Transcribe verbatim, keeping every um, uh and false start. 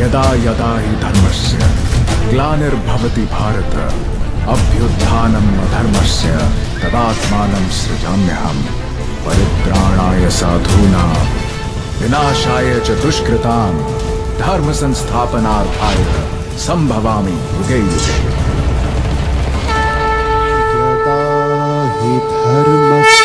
यदा यदा हि धर्मस्य ग्लानिर्भवति भारत अभ्युत्थानम् अधर्मस्य तदात्मानं सृजाम्यहम् परित्राणाय साधूनां विनाशाय च दुष्कृतां धर्म संस्थापनार्थाय संभवामि युगे युगे। यदा हि धर्मस्य